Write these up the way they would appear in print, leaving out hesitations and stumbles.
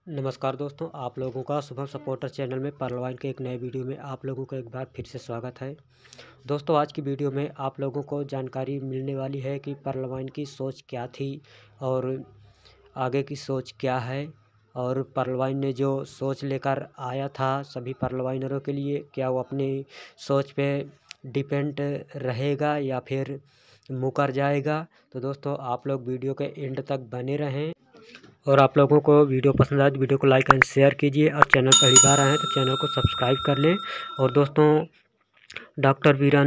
नमस्कार दोस्तों, आप लोगों का शुभम सपोर्टर चैनल में परलवाइन के एक नए वीडियो में आप लोगों का एक बार फिर से स्वागत है। दोस्तों, आज की वीडियो में आप लोगों को जानकारी मिलने वाली है कि परलवाइन की सोच क्या थी और आगे की सोच क्या है, और परलवाइन ने जो सोच लेकर आया था सभी परलवाइनरों के लिए, क्या वो अपनी सोच पे डिपेंड रहेगा या फिर मुकर जाएगा। तो दोस्तों, आप लोग वीडियो के एंड तक बने रहें और आप लोगों को वीडियो पसंद आए तो वीडियो को लाइक एंड शेयर कीजिए, और चैनल पहली बार आए हैं तो चैनल को सब्सक्राइब कर लें। और दोस्तों, डॉक्टर वीरन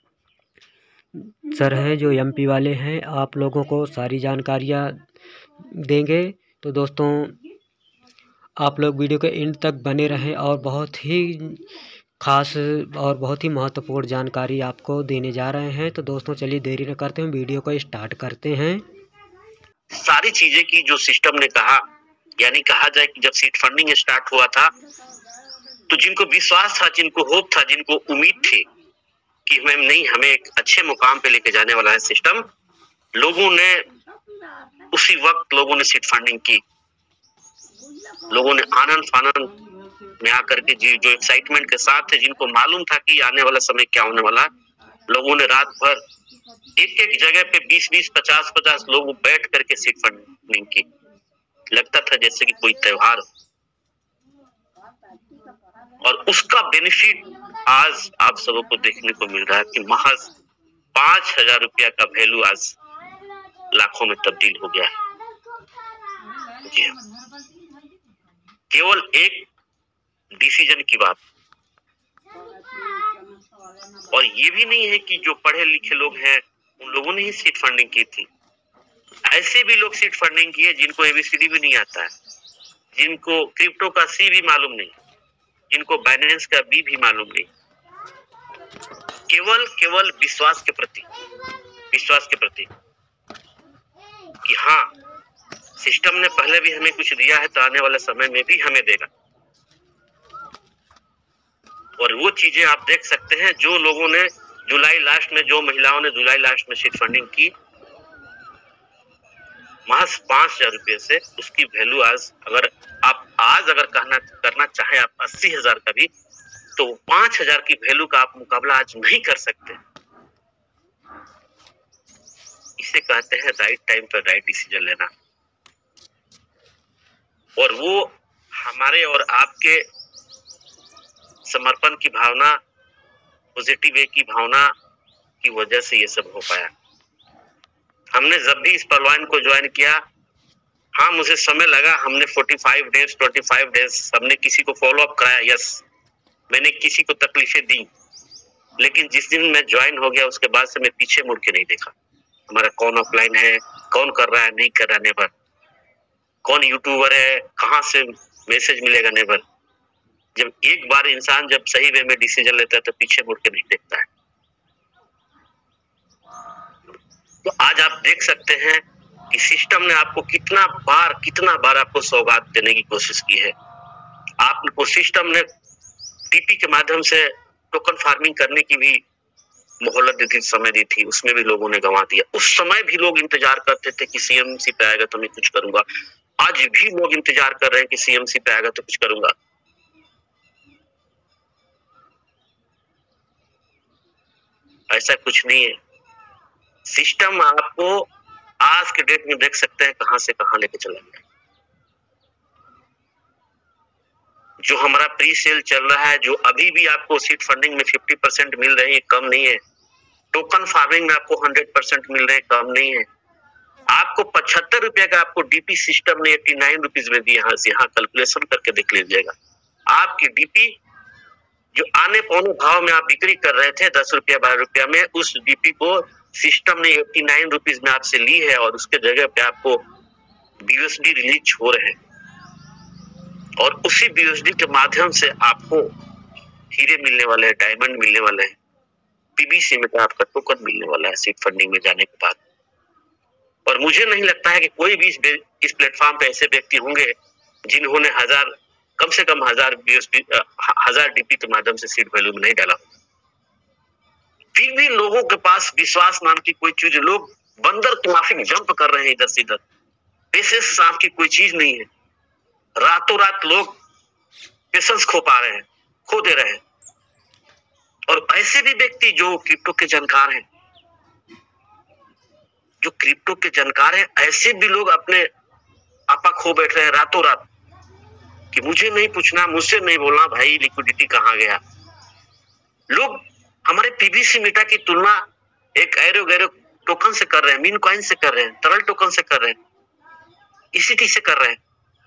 सर हैं जो एमपी वाले हैं, आप लोगों को सारी जानकारियाँ देंगे। तो दोस्तों, आप लोग वीडियो के एंड तक बने रहें और बहुत ही खास और बहुत ही महत्वपूर्ण जानकारी आपको देने जा रहे हैं। तो दोस्तों, चलिए देरी न करते हैं, वीडियो को स्टार्ट करते हैं। सारी चीजें की जो सिस्टम ने कहा, यानी कहा जाए कि जब सीट फंडिंग स्टार्ट हुआ था तो जिनको विश्वास था, जिनको होप था, जिनको उम्मीद थी कि हमें एक अच्छे मुकाम पे लेके जाने वाला है सिस्टम, लोगों ने उसी वक्त सीट फंडिंग की। लोगों ने आनंद फानंद में आकर के जो एक्साइटमेंट के साथ थे, जिनको मालूम था कि आने वाला समय क्या होने वाला, लोगों ने रात भर एक जगह पे 20-20, 50-50 लोग बैठ करके सीट फंडिंग की। लगता था जैसे कि कोई त्योहार, और उसका बेनिफिट आज आप सबको देखने को मिल रहा है कि महज 5,000 रुपया का वैल्यू आज लाखों में तब्दील हो गया है। जी हाँ, केवल एक डिसीजन की बात। और ये भी नहीं है कि जो पढ़े लिखे लोग हैं उन लोगों ने ही सीट फंडिंग की थी। ऐसे भी लोग सीट फंडिंग किए जिनको एबीसीडी भी नहीं आता है, जिनको क्रिप्टो का सी भी मालूम नहीं, जिनको बाइनेंस का बी भी मालूम नहीं। केवल विश्वास के प्रति कि हाँ, सिस्टम ने पहले भी हमें कुछ दिया है तो आने वाले समय में भी हमें देगा। और वो चीजें आप देख सकते हैं, जो लोगों ने जुलाई लास्ट में, जो महिलाओं ने जुलाई लास्ट में सीट फंडिंग की महज 5,000 रुपये से, उसकी वैल्यू आज अगर करना चाहे आप 80,000 का भी, तो 5,000 की वैल्यू का आप मुकाबला आज नहीं कर सकते। इसे कहते हैं राइट टाइम पर राइट डिसीजन लेना। और वो हमारे और आपके समर्पण की भावना, पॉजिटिव वे की भावना की वजह से ये सब हो पाया। हमने जब भी इस परलवाइन को ज्वाइन किया, हाँ, मुझे समय लगा। हमने 45 डेज 25 डेज हमने किसी को फॉलो अप कराया, यस, मैंने किसी को तकलीफें दी, लेकिन जिस दिन मैं ज्वाइन हो गया उसके बाद से मैं पीछे मुड़ के नहीं देखा। हमारा कौन ऑफलाइन है, कौन कर रहा है, नहीं कर रहा, नेवर। कौन यूट्यूबर है, कहाँ से मैसेज मिलेगा, नेवर। जब एक बार इंसान जब सही वे में डिसीजन लेता है तो पीछे मुड़ के नहीं देखता है। तो आज आप देख सकते हैं कि सिस्टम ने आपको कितना बार आपको सौगात देने की कोशिश की है। आपको सिस्टम ने टीपी के माध्यम से टोकन फार्मिंग करने की भी मोहलत दी थी, समय दी थी, उसमें भी लोगों ने गंवा दिया। उस समय भी लोग इंतजार करते थे कि सीएमसी पे आएगा तो मैं कुछ करूंगा। आज भी लोग इंतजार कर रहे हैं कि सीएमसी पे आएगा तो कुछ करूंगा। ऐसा कुछ नहीं है। सिस्टम आपको आज के डेट में देख सकते हैं कहां से कहां लेके चला गया। जो हमारा प्री सेल चल रहा है, जो अभी भी आपको सीट फंडिंग में 50% मिल रही है, कम नहीं है। टोकन फार्मिंग में आपको 100% मिल रहे हैं, कम नहीं है। आपको 75 रुपए का आपको डीपी सिस्टम ने 89 रुपीज में दिया। यहाँ कैलकुलेशन करके देख लीजिएगा। आपकी डीपी जो आने पौने भाव में आप बिक्री कर रहे थे 10 रुपया 12 रुपया में, उस डीपी को सिस्टम ने 89 रुपीज में आपसे ली है, और उसके जगह पे आपको बीयूएसडी रिलीज हो रहे हैं। और उसी बीयूएसडी के माध्यम से आपको हीरे मिलने वाले हैं, डायमंड मिलने वाले हैं, पीबीसी में आपका टोकन मिलने वाला है सीट फंडिंग में जाने के बाद। और मुझे नहीं लगता है कि कोई भी इस प्लेटफॉर्म पे ऐसे व्यक्ति होंगे जिन्होंने कम से कम 1000 डीपी के माध्यम से सीट वैल्यू में नहीं डाला। फिर भी लोगों के पास विश्वास नाम की कोई चीज, लोग बंदर तो माफिक जंप कर रहे हैं इधर से इधर, पेशेंस नाम की कोई चीज नहीं है। रातों रात लोग पेशेंस खो पा रहे हैं, खो दे रहे हैं। और ऐसे भी व्यक्ति जो क्रिप्टो के जानकार हैं, जो क्रिप्टो के जानकार हैं, ऐसे भी लोग अपने आपा खो बैठ रहे हैं रातों रात कि मुझे नहीं पूछना, मुझसे नहीं बोलना, भाई लिक्विडिटी कहाँ गया। लोग हमारे पीबीसी मीटा की तुलना एक एरो गैरो टोकन से कर रहे हैं, मीन कॉइन से कर रहे हैं, तरल टोकन से कर रहे हैं, ईसीटी से कर रहे हैं।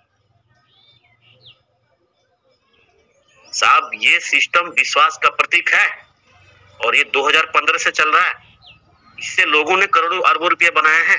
साहब ये सिस्टम विश्वास का प्रतीक है और ये 2015 से चल रहा है। इससे लोगों ने करोड़ों अरबों रुपये बनाए हैं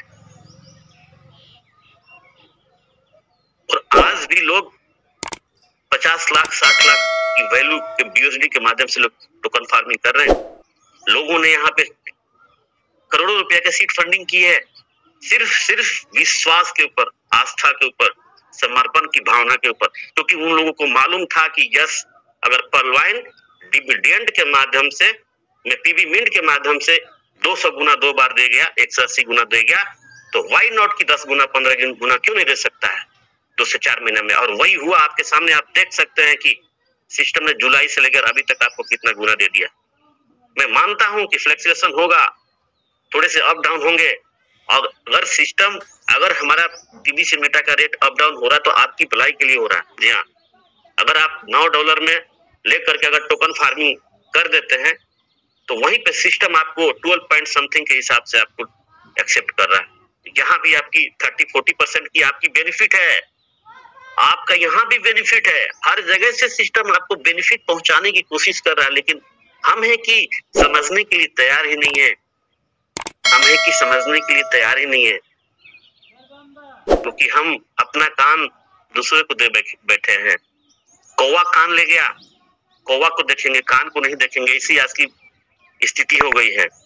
और आज भी लोग 50 लाख 60 लाख की वैल्यू के बीयूएसडी के माध्यम से लोग टोकन फार्मिंग कर रहे हैं। लोगों ने यहाँ पे करोड़ों रुपया का सीड फंडिंग की है, सिर्फ विश्वास के ऊपर, आस्था के ऊपर, समर्पण की भावना के ऊपर, क्योंकि उन लोगों को मालूम था कि यस, अगर पर्लवाइन डिविडेंड के माध्यम से, पीबी मिंट के माध्यम से 200 गुना 2 बार दे गया, 180 गुना दे गया, तो वाई नॉट की 10 गुना 15 गुना क्यों नहीं दे सकता है 2 से 4 महीने में। और वही हुआ आपके सामने। आप देख सकते हैं कि सिस्टम ने जुलाई से लेकर अभी तक आपको कितना गुना दे दिया। मैं मानता हूं कि फ्लैक्चुएशन होगा, थोड़े से अप डाउन होंगे, और अगर हमारा पीबीसी मीटा का रेट अप डाउन हो रहा है तो आपकी भलाई के लिए हो रहा है। जी हाँ, अगर आप $9 में लेकर के अगर टोकन फार्मिंग कर देते हैं तो वहीं पे सिस्टम आपको 12 पॉइंट समथिंग के हिसाब से आपको एक्सेप्ट कर रहा है। यहाँ भी आपकी 30-40% की आपकी बेनिफिट है, आपका यहाँ भी बेनिफिट है। हर जगह से सिस्टम आपको बेनिफिट पहुंचाने की कोशिश कर रहा है, लेकिन हम है कि समझने के लिए तैयार ही नहीं है। हम है कि समझने के लिए तैयार ही नहीं है, क्योंकि हम अपना कान दूसरे को दे बैठे हैं। कौवा कान ले गया, कौवा को देखेंगे, कान को नहीं देखेंगे। इसी आज की स्थिति हो गई है।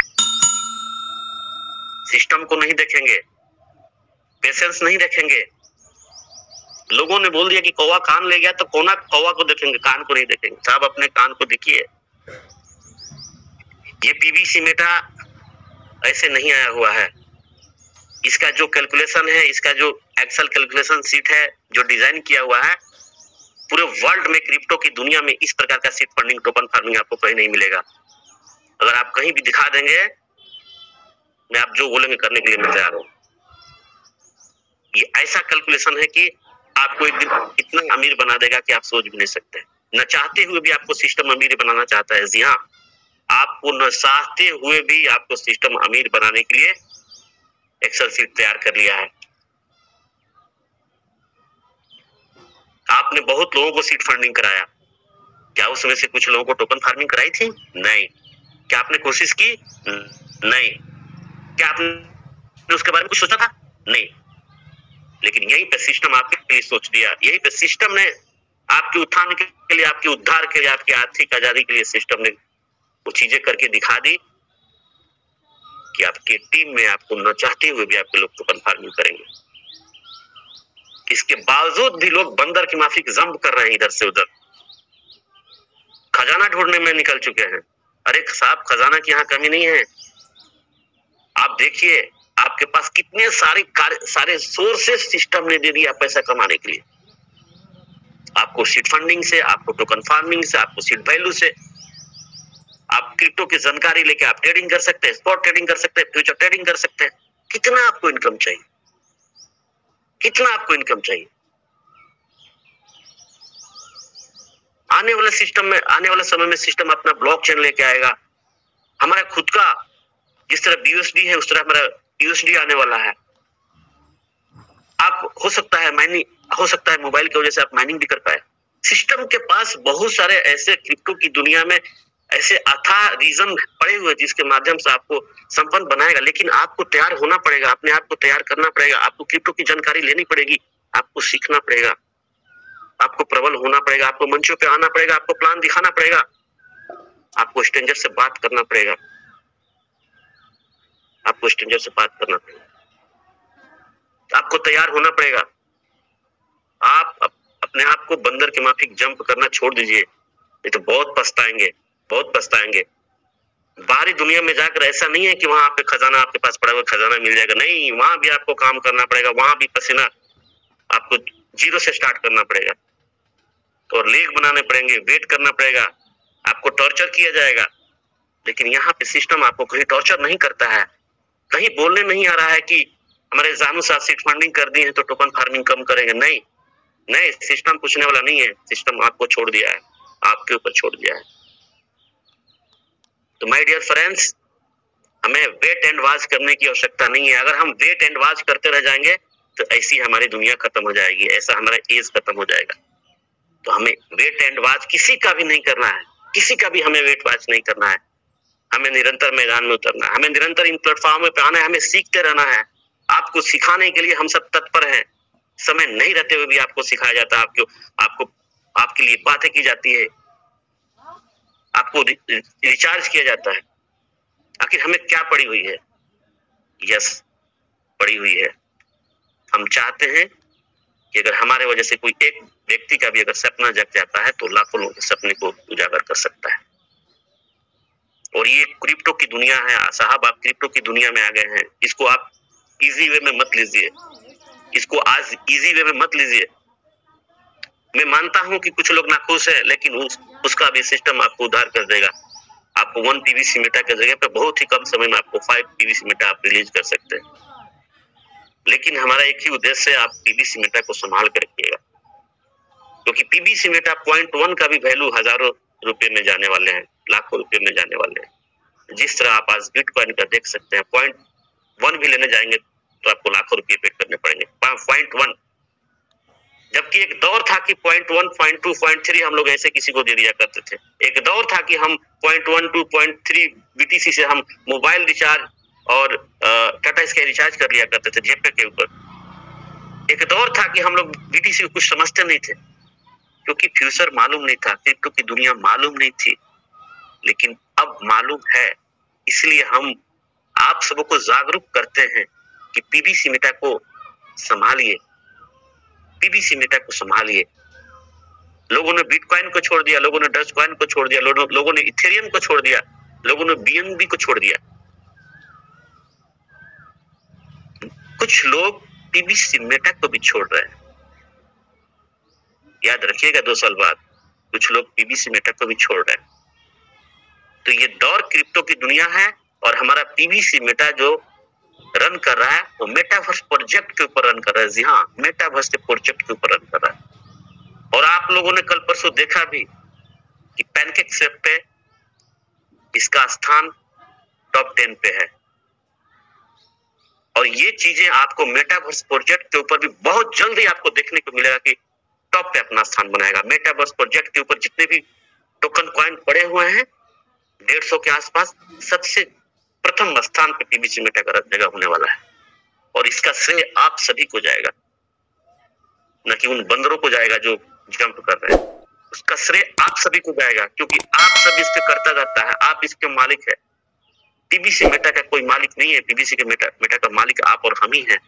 सिस्टम को नहीं देखेंगे, पेशेंस नहीं रखेंगे। लोगों ने बोल दिया कि कौवा कान ले गया, तो कौवा को देखेंगे, कान को नहीं देखेंगे। साहब अपने कान को देखिए। ये पीबीसी मीटा ऐसे नहीं आया हुआ है। इसका जो कैलकुलेशन है, इसका जो एक्सेल कैलकुलेशन सीट है, जो डिजाइन किया हुआ है, पूरे वर्ल्ड में क्रिप्टो की दुनिया में इस प्रकार का सीट फंडिंग टोकन फार्मिंग आपको कहीं नहीं मिलेगा। अगर आप कहीं भी दिखा देंगे, मैं आप जो बोलेंगे करने के लिए मैं तैयार हूं। ये ऐसा कैलकुलेशन है कि आपको एक दिन इतना अमीर बना देगा कि आप सोच भी नहीं सकते। न चाहते हुए भी आपको सिस्टम अमीर बनाना चाहता है। जी हाँ, आपको न चाहते हुए भी आपको सिस्टम अमीर बनाने के लिए एक्सेल सीट तैयार कर लिया है। आपने बहुत लोगों को सीट फंडिंग कराया, क्या उसमें से कुछ लोगों को टोकन फार्मिंग कराई थी? नहीं। क्या आपने कोशिश की? नहीं। क्या आपने उसके बारे में कुछ सोचा था? नहीं। लेकिन यही पे सिस्टम आपके लिए सोच दिया। यही पे सिस्टम ने आपके उत्थान के लिए, आपके उद्धार के लिए, आपकी आर्थिक आजादी के लिए सिस्टम ने वो चीजें करके दिखा दी कि आपके टीम में आपको न चाहते हुए भी आपके लोग टोकन फार्मिंग करेंगे। इसके बावजूद भी लोग बंदर की माफी जंप कर रहे हैं इधर से उधर, खजाना ढूंढने में निकल चुके हैं। अरे साहब, खजाना की यहाँ कमी नहीं है। आप देखिए आपके पास कितने सारे सोर्सेस सिस्टम ने दे दिया पैसा कमाने के लिए। आपको सीड फंडिंग से, आपको टोकन फार्मिंग से, आपको सीड वैल्यू से, आप क्रिप्टो की जानकारी लेके आप ट्रेडिंग कर सकते हैं, स्पॉट ट्रेडिंग कर सकते हैं, फ्यूचर ट्रेडिंग कर सकते हैं। कितना आपको इनकम चाहिए? कितना आपको इनकम चाहिए? आने वाले समय में सिस्टम अपना ब्लॉकचेन लेके आएगा। हमारा खुद का जिस तरह बीयूएसडी है, उस तरह हमारा यूएसडी आने वाला है। आप हो सकता है मोबाइल की वजह से आप माइनिंग भी कर पाए। सिस्टम के पास बहुत सारे ऐसे क्रिप्टो की दुनिया में ऐसे अथाह रीजन पड़े हुए जिसके माध्यम से आपको संपन्न बनाएगा। लेकिन आपको तैयार होना पड़ेगा, अपने आप को तैयार करना पड़ेगा। आपको क्रिप्टो की जानकारी लेनी पड़ेगी, आपको सीखना पड़ेगा, आपको प्रबल होना पड़ेगा, आपको मंचों पे आना पड़ेगा, आपको प्लान दिखाना पड़ेगा, आपको स्ट्रेंजर से बात करना पड़ेगा, आपको स्ट्रेंजर से बात करना पड़ेगा, आपको तैयार होना पड़ेगा। आप अपने आप को बंदर के माफिक जंप करना छोड़ दीजिए, नहीं तो बहुत पछताएंगे, बहुत पछताएंगे। बाहरी दुनिया में जाकर ऐसा नहीं है कि वहां पे खजाना आपके पास पड़ा हुआ खजाना मिल जाएगा। नहीं, वहां भी आपको काम करना पड़ेगा, वहां भी पसीना आपको जीरो से स्टार्ट करना पड़ेगा, और लेग बनाने पड़ेंगे, वेट करना पड़ेगा, आपको टॉर्चर किया जाएगा। लेकिन यहाँ पे सिस्टम आपको कहीं टॉर्चर नहीं करता है, कहीं बोलने नहीं आ रहा है कि हमारे जानू साहब सीट फंडिंग कर दी है तो टोकन फार्मिंग कम करेंगे। नहीं नहीं, सिस्टम पूछने वाला नहीं है, सिस्टम आपको छोड़ दिया है, आपके ऊपर छोड़ दिया है। तो माय डियर फ्रेंड्स, हमें वेट एंड वॉच करने की आवश्यकता नहीं है। अगर हम वेट एंड वॉच करते रह जाएंगे तो ऐसी हमारी दुनिया खत्म हो जाएगी, ऐसा हमारा एज खत्म हो जाएगा। तो हमें वेट एंड वॉच किसी का भी नहीं करना है, किसी का भी हमें वेट वॉच नहीं करना है। हमें निरंतर मैदान में उतरना है, हमें निरंतर इन प्लेटफॉर्म पे आना है, हमें सीखते रहना है। आपको सिखाने के लिए हम सब तत्पर हैं। समय नहीं रहते हुए भी आपको सिखाया जाता है, आपको आपके लिए बातें की जाती है, आपको रिचार्ज किया जाता है। आखिर हमें क्या पड़ी हुई है? यस, पड़ी हुई है। हम चाहते हैं कि अगर हमारे वजह से कोई एक व्यक्ति का भी अगर सपना जग जाता है तो लाखों लोगों के सपने को उजागर कर सकता है। और ये क्रिप्टो की दुनिया है साहब, आप क्रिप्टो की दुनिया में आ गए हैं। इसको आप इजी वे में मत लीजिए, इसको आज इजी वे में मत लीजिए। मैं मानता हूं कि कुछ लोग नाखुश है, लेकिन उसका भी सिस्टम आपको उधार कर देगा। आपको 1 पीवीसी मेटा की जगह पे बहुत ही कम समय में आपको 5 पीवीसी मेटा आप रिलीज कर सकते हैं। लेकिन हमारा एक ही उद्देश्य है, आप पीवीसी मेटा को संभाल कर रखिएगा, क्योंकि पीवीसी मेटा 0.1 का भी वैल्यू हजारों रुपए में जाने वाले हैं, लाखों रुपए में जाने वाले हैं। जिस तरह आप आज बिटकॉइन का देख सकते हैं, 0.1 भी लेने जाएंगे तो आपको लाखों रुपए पे करने पड़ेंगे। 0.1, जबकि एक दौर था कि 0.1, 0.2, 0.3 हम लोग ऐसे किसी को दे दिया करते थे। एक दौर था कि हम 0.12, 0.3 बीटीसी से हम मोबाइल रिचार्ज और टाटा स्काई रिचार्ज कर लिया करते थे जेपे के ऊपर। एक दौर था कि हम लोग बीटीसी को कुछ समझते नहीं थे, क्योंकि फ्यूचर मालूम नहीं था, क्रिप्टो की दुनिया मालूम नहीं थी। लेकिन अब मालूम है, इसलिए हम आप सबको जागरूक करते हैं कि पीवीसी मेटा को संभालिए, पीवीसी मेटा को संभालिए। लोगों ने बिटकॉइन को छोड़ दिया, लोगों ने डॉजकॉइन को छोड़ दिया, लोगों ने इथेरियम को छोड़ दिया, लोगों ने बीएनबी को छोड़ दिया। कुछ लोग पीवीसी मेटा को भी छोड़ रहे हैं। याद रखिएगा 2 साल बाद कुछ लोग पीवीसी मेटा को भी छोड़ रहे हैं। तो ये दौर क्रिप्टो की दुनिया है, और हमारा पीवीसी मेटा जो रन कर रहा है वो मेटावर्स प्रोजेक्ट के ऊपर रन कर रहा है। जी हाँ, मेटावर्स के प्रोजेक्ट के ऊपर रन कर रहा है। और आप लोगों ने कल परसों देखा भी कि पैनकेक स्वेप पे इसका स्थान टॉप 10 पे है। और ये चीजें आपको मेटावर्स प्रोजेक्ट के ऊपर भी बहुत जल्दी आपको देखने को मिलेगा कि टॉप पे अपना स्थान बनाएगा। मेटावर्स प्रोजेक्ट के ऊपर जितने भी टोकन कॉइन पड़े हुए हैं 150 के आसपास, सबसे प्रथम स्थान पे पीवीसी मेटा का जगह होने वाला है। और इसका श्रेय आप सभी को जाएगा, न कि उन बंदरों को जाएगा जो जंप कर रहे हैं। उसका श्रेय आप सभी को जाएगा, क्योंकि आप सब इसके कर्ता धर्ता है, आप इसके मालिक है। पीवीसी मेटा का कोई मालिक नहीं है, पीवीसी के मेटा का मालिक आप और हम ही हैं।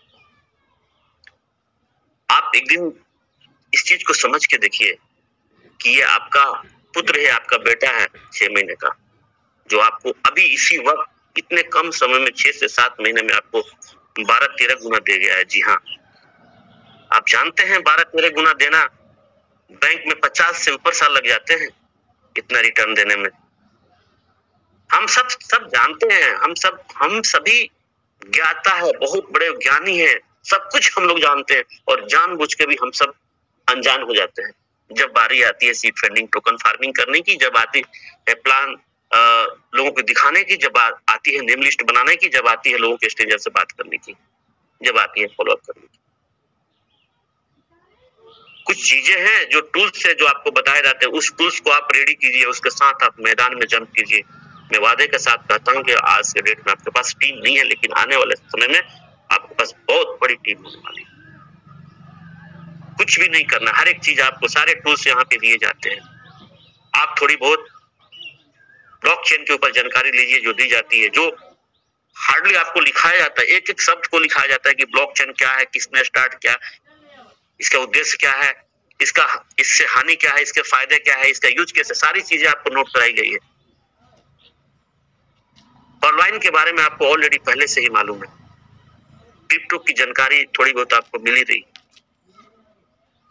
आप एक दिन इस चीज को समझ के देखिए कि ये आपका पुत्र है, आपका बेटा है 6 महीने का, जो आपको अभी इसी वक्त इतने कम समय में 6 से 7 महीने में आपको 12-13 गुना दे गया है। जी हाँ, आप जानते हैं 12-13 गुना देना, बैंक में 50 से ऊपर साल लग जाते हैं इतना रिटर्न देने में। हम सब जानते हैं, हम सभी ज्ञाता है, बहुत बड़े ज्ञानी हैं, सब कुछ हम लोग जानते हैं, और जानबूझ के भी हम सब अनजान हो जाते हैं। जब बारी आती है सीड फंडिंग टोकन फार्मिंग करने की, जब आती है प्लान लोगों को दिखाने की, जब आती है नेम लिस्ट बनाने की, जब आती है लोगों के स्ट्रेंजर से बात करने की, जब आती है फॉलोअप करने की, कुछ चीजें हैं जो टूल्स है जो आपको बताए जाते हैं, उस टूल्स को आप रेडी कीजिए, उसके साथ आप मैदान में जंप कीजिए। मैं वादे के साथ कहता हूं कि आज के डेट में आपके पास टीम नहीं है, लेकिन आने वाले समय में आपके पास बहुत बड़ी टीम होने वाली है। कुछ भी नहीं करना, हर एक चीज आपको, सारे टूल्स यहाँ पे दिए जाते हैं। आप थोड़ी बहुत ब्लॉकचेन के ऊपर जानकारी लीजिए जो दी जाती है, जो हार्डली आपको लिखाया जाता है, एक एक शब्द को लिखाया जाता है कि ब्लॉकचेन क्या है, किसने स्टार्ट किया, इसका उद्देश्य क्या है, इससे हानि क्या है, इसके फायदे क्या है, इसका यूज कैसे, सारी चीजें आपको नोट कराई गई है। ऑनलाइन के बारे में आपको ऑलरेडी पहले से ही मालूम है, क्रिप्टो की जानकारी थोड़ी बहुत आपको मिल ही रही।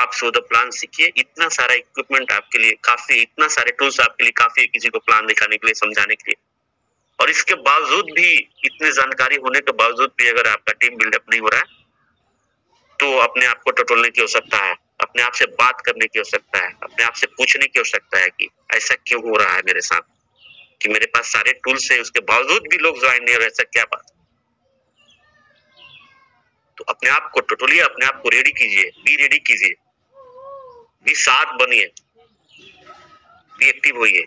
आप सोदा प्लान सीखिए। इतना सारा इक्विपमेंट आपके लिए काफी, इतना सारे टूल्स आपके लिए काफी है किसी को प्लान दिखाने के लिए, समझाने के लिए। और इसके बावजूद भी, इतनी जानकारी होने के बावजूद भी अगर आपका टीम बिल्डअप नहीं हो रहा है तो अपने आप को टटोलने की आवश्यकता है, अपने आप से बात करने की आवश्यकता है, अपने आप से पूछने की आवश्यकता है कि ऐसा क्यों हो रहा है मेरे साथ, कि मेरे पास सारे टूल्स है उसके बावजूद भी लोग ज्वाइन नहीं हो रहे, ऐसा क्या बात। तो अपने आप को टटोलिए, अपने आप को रेडी कीजिए, बी रेडी कीजिए, बी साथ बनिए, बी एक्टिव होइए।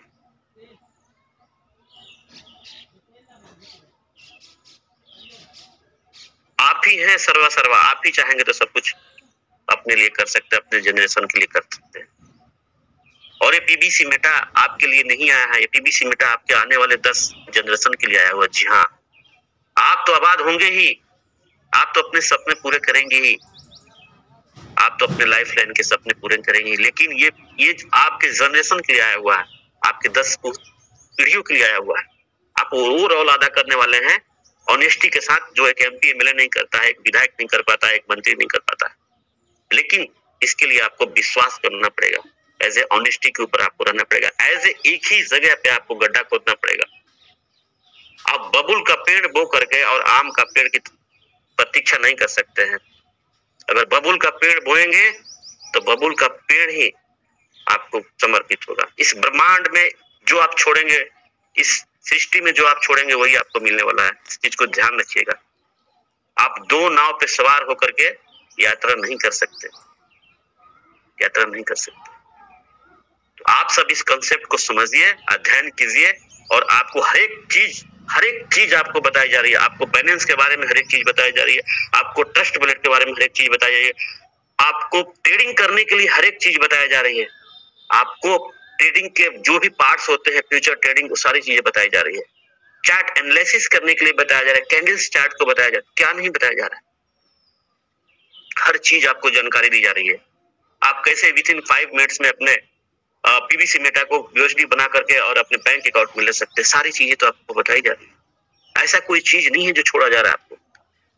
आप ही हैं सर्वा, आप ही चाहेंगे तो सब कुछ अपने लिए कर सकते हैं, अपने जनरेशन के लिए कर सकते हैं। और ये पीबीसी मेटा आपके लिए नहीं आया है, ये पीबीसी मेटा आपके आने वाले 10 जनरेशन के लिए आया हुआ। जी हाँ, आप तो आबाद होंगे ही, आप तो अपने सपने पूरे करेंगे ही, आप तो अपने लाइफ लाइन के सपने पूरे करेंगे, लेकिन ये आपके जनरेशन के लिए आया हुआ है, आपके 10 पीढ़ियों के लिए आया हुआ है। आप वो रोल अदा करने वाले हैं ऑनेस्टी के साथ, जो एक एमपी एमएलए नहीं करता है, एक विधायक नहीं कर पाता है, एक मंत्री नहीं कर पाता है। लेकिन इसके लिए आपको विश्वास करना पड़ेगा, एज ए ऑनेस्टी के ऊपर आपको रहना पड़ेगा, एज ए एक ही जगह पे आपको गड्ढा खोदना पड़ेगा। आप बबुल का पेड़ बो करके और आम का पेड़ की प्रतीक्षा नहीं कर सकते हैं। अगर बबुल का पेड़ बोएंगे तो बबुल का पेड़ ही आपको समर्पित होगा। इस ब्रह्मांड में जो आप छोड़ेंगे, इस सृष्टि में जो आप छोड़ेंगे वही आपको मिलने वाला है। इस चीज को ध्यान रखिएगा। आप 2 नाव पे सवार होकर के यात्रा नहीं कर सकते, यात्रा नहीं कर सकते। तो आप सब इस कंसेप्ट को समझिए, अध्ययन कीजिए, और आपको हर एक चीज आपको बताई जा रही है। आपको बैलेंस के बारे में हर एक चीज बताई जा रही है, आपको ट्रस्ट वॉलेट के बारे में हर एक चीज बताई जा रही है, आपको ट्रेडिंग करने के लिए हर एक चीज बताई जा रही है, आपको ट्रेडिंग के जो भी पार्ट्स होते हैं, फ्यूचर ट्रेडिंग, वो सारी चीजें बताई जा रही है। चार्ट एनालिसिस करने के लिए बताया जा रहा है, कैंडल्स चार्ट को बताया जा रहा है, क्या नहीं बताया जा रहा है। हर चीज आपको जानकारी दी जा रही है। आप कैसे विथिन 5 मिनट्स में अपने पीबीसी मेटा को यूएसडी बना करके और अपने बैंक अकाउंट में ले सकते हैं, सारी चीजें तो आपको बताई जा रही है। ऐसा कोई चीज नहीं है जो छोड़ा जा रहा है आपको,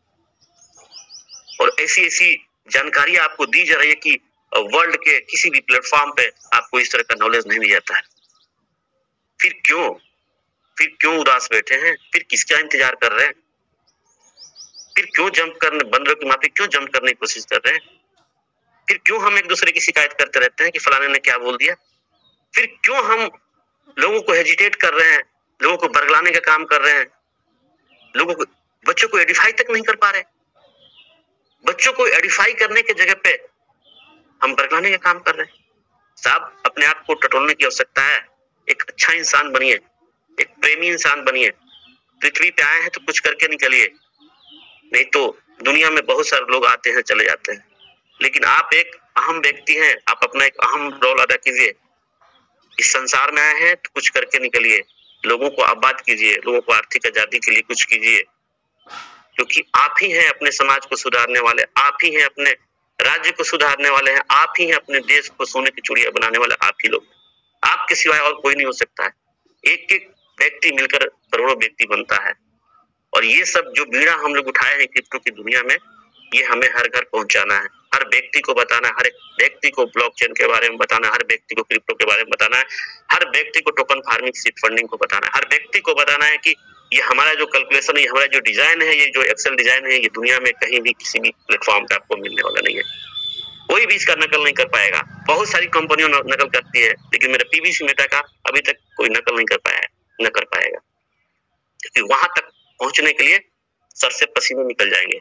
और ऐसी जानकारी आपको दी जा रही है कि वर्ल्ड के किसी भी प्लेटफॉर्म पे आपको इस तरह का नॉलेज नहीं दिया जाता है। फिर क्यों उदास बैठे हैं? फिर किसका इंतजार कर रहे हैं? फिर क्यों जंप करने, बंदरों की माफी क्यों जंप करने की कोशिश कर रहे हैं? फिर क्यों हम एक दूसरे की शिकायत करते रहते हैं कि फलाने ने क्या बोल दिया? फिर क्यों हम लोगों को हेजिटेट कर रहे हैं, लोगों को बरगलाने का काम कर रहे हैं, बच्चों को एडिफाई तक नहीं कर पा रहे। बच्चों को एडिफाई करने की जगह पे हम बरगलाने का काम कर रहे हैं। साहब, अपने आप को टटोलने की आवश्यकता है। एक अच्छा इंसान बनिए, एक प्रेमी इंसान बनिए। पृथ्वी पे आए हैं तो कुछ करके निकलिए, नहीं तो दुनिया में बहुत सारे लोग आते हैं चले जाते हैं, लेकिन आप एक अहम व्यक्ति हैं, आप अपना एक अहम रोल अदा कीजिए। इस संसार में आए हैं तो कुछ करके निकलिए, लोगों को आबाद कीजिए, लोगों को आर्थिक आजादी के लिए कुछ कीजिए, क्योंकि आप ही हैं अपने समाज को सुधारने वाले, आप ही हैं अपने राज्य को सुधारने वाले हैं, आप ही हैं अपने देश को सोने की चिड़िया बनाने वाले, आप ही लोग। आपके सिवाय और कोई नहीं हो सकता है। एक एक व्यक्ति मिलकर करोड़ों व्यक्ति बनता है, और ये सब जो बीड़ा हम लोग उठाए हैं क्रिप्टो की दुनिया में, ये हमें हर घर पहुंचाना है, हर व्यक्ति को बताना है, हर एक व्यक्ति को ब्लॉकचेन के बारे में बताना है, हर व्यक्ति को क्रिप्टो के बारे में बताना है, हर व्यक्ति को टोकन फार्मिंग, सीड फंडिंग को बताना है, हर व्यक्ति को बताना है कि ये हमारा जो कैलकुलेशन है, ये हमारा जो डिजाइन है, ये जो एक्सेल डिजाइन है, ये दुनिया में कहीं भी किसी भी प्लेटफॉर्म पे आपको मिलने वाला नहीं है। कोई भी इसका नकल नहीं कर पाएगा। बहुत सारी कंपनियों नकल करती है, लेकिन मेरा पीबीसी मेटा का अभी तक कोई नकल नहीं कर पाया है, न कर पाएगा, क्योंकि वहां तक पहुंचने के लिए सर से पसीने निकल जाएंगे।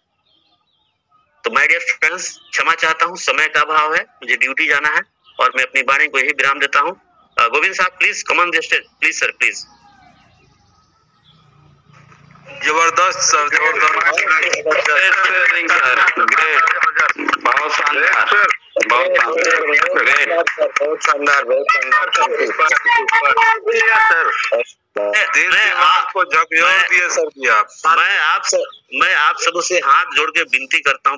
तो माय डियर फ्रेंड्स, क्षमा चाहता हूं, समय का अभाव है, मुझे ड्यूटी जाना है, और मैं अपनी वाणी को यही विराम देता हूं। गोविंद साहब, please come on the stage, please sir, please. जबरदस्त सर, जबरदस्त, ग्रेट, बहुत शानदार, बहुत शानदार, आपको दिया सर दिया। मैं आप सबों से हाथ जोड़ के विनती करता हूँ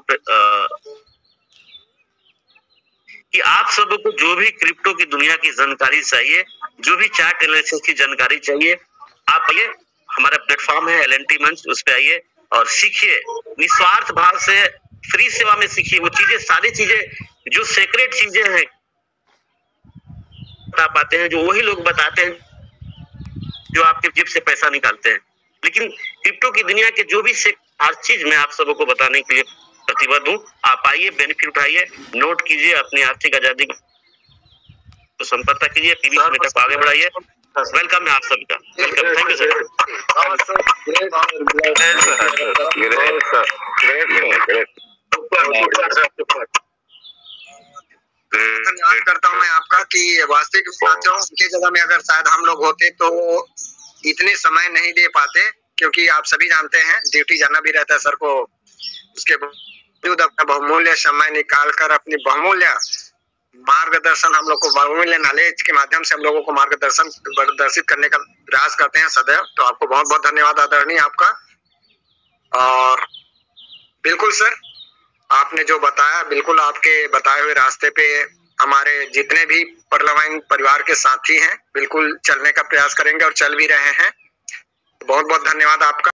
कि आप सबों को जो भी क्रिप्टो की दुनिया की जानकारी चाहिए, जो भी चार्ट एनालिसिस की जानकारी चाहिए, आप ये हमारा प्लेटफॉर्म है LNT मंच, उस पे आइए और सीखिए, निस्वार्थ भाव से फ्री सेवा में सीखिए। वो चीजें, सारी चीजें जो सीक्रेट चीजें हैं बता पाते हैं, जो वही लोग बताते हैं जो आपके जेब से पैसा निकालते हैं। लेकिन क्रिप्टो की दुनिया के जो भी हर चीज मैं आप सबको बताने के लिए प्रतिबद्ध हूँ। आप आइए, बेनिफिट उठाइए, नोट कीजिए, अपनी आर्थिक आजादी को संपन्न कीजिए, पीवी मीटअप आगे बढ़ाइए। वेलकम है आप सभी का, वेलकम, थैंक यू सर। धन्यवाद करता हूँ मैं आपका कि वास्तविक साथियों की जगह में अगर शायद हम लोग होते तो इतने समय नहीं दे पाते, क्योंकि आप सभी जानते हैं ड्यूटी जाना भी रहता है सर को। उसके बावजूद अपना बहुमूल्य समय निकाल कर अपनी बहुमूल्य मार्गदर्शन हम लोग को, बहुमूल्य नॉलेज के माध्यम से हम लोगों को मार्गदर्शित करने का प्रयास करते हैं सदैव। तो आपको बहुत बहुत धन्यवाद आदरणीय आपका। और बिल्कुल सर, आपने जो बताया, बिल्कुल आपके बताए हुए रास्ते पे हमारे जितने भी परलवाइन परिवार के साथी हैं बिल्कुल चलने का प्रयास करेंगे और चल भी रहे हैं। बहुत बहुत धन्यवाद आपका।